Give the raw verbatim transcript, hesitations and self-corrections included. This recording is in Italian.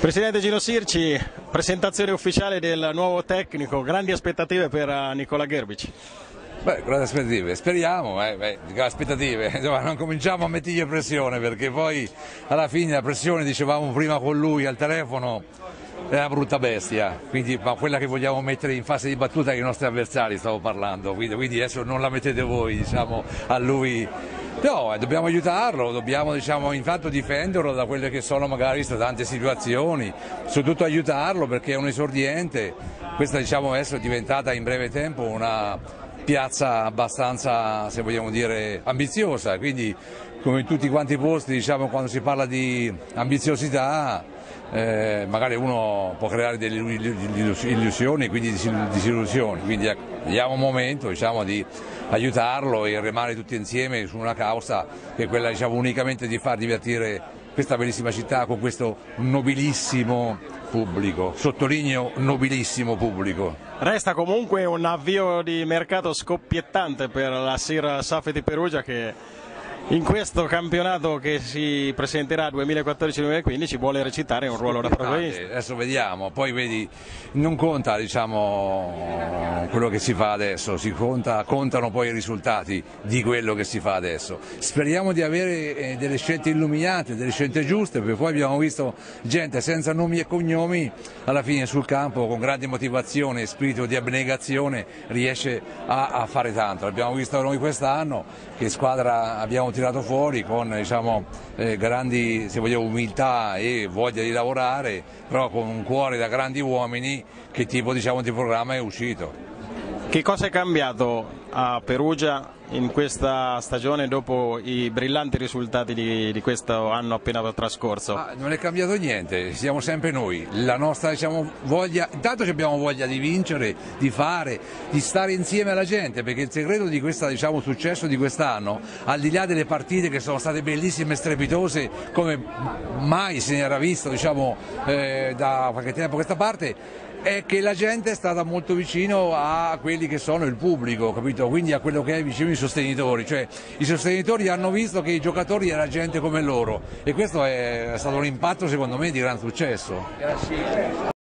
Presidente Gino Sirci, presentazione ufficiale del nuovo tecnico, grandi aspettative per Nicola Gerbic. Beh, grandi aspettative, speriamo, eh, beh, aspettative, insomma, non cominciamo a mettergli pressione perché poi alla fine la pressione, dicevamo prima con lui al telefono, è una brutta bestia, quindi, ma quella che vogliamo mettere in fase di battuta ai nostri avversari stavo parlando, quindi, quindi adesso non la mettete voi, diciamo, a lui. No, dobbiamo aiutarlo, dobbiamo diciamo, intanto difenderlo da quelle che sono magari tante situazioni, soprattutto aiutarlo perché è un esordiente, questa diciamo adesso è diventata in breve tempo una piazza abbastanza, se vogliamo dire, ambiziosa, quindi come in tutti quanti i posti diciamo, quando si parla di ambiziosità eh, magari uno può creare delle illusioni e quindi disillusioni, quindi ecco, diamo un momento diciamo, di aiutarlo e remare tutti insieme su una causa che è quella diciamo, unicamente di far divertire questa bellissima città con questo nobilissimo pubblico, sottolineo nobilissimo pubblico. Resta comunque un avvio di mercato scoppiettante per la Sir Safety Perugia che in questo campionato che si presenterà duemilaquattordici duemilaquindici vuole recitare un ruolo da protagonista. Adesso vediamo, poi vedi, non conta diciamo, quello che si fa adesso, si conta, contano poi i risultati di quello che si fa adesso. Speriamo di avere eh, delle scelte illuminate, delle scelte giuste, perché poi abbiamo visto gente senza nomi e cognomi alla fine sul campo con grande motivazione e spirito di abnegazione riesce a, a fare tanto. L'abbiamo visto noi quest'anno, che squadra abbiamo tirato fuori con diciamo, eh, grandi se vogliamo, umiltà e voglia di lavorare, però con un cuore da grandi uomini. Che tipo diciamo, di programma è uscito? Che cosa è cambiato a Perugia in questa stagione dopo i brillanti risultati di, di questo anno appena trascorso? Ah, non è cambiato niente, siamo sempre noi, la nostra diciamo, voglia, intanto abbiamo voglia di vincere, di fare, di stare insieme alla gente, perché il segreto di questo diciamo, successo di quest'anno, al di là delle partite che sono state bellissime e strepitose come mai se ne era visto diciamo, eh, da qualche tempo a questa parte, è che la gente è stata molto vicino a quelli che sono il pubblico, capito? Quindi a quello che è vicino ai sostenitori, cioè i sostenitori hanno visto che i giocatori erano gente come loro e questo è stato un impatto secondo me di gran successo.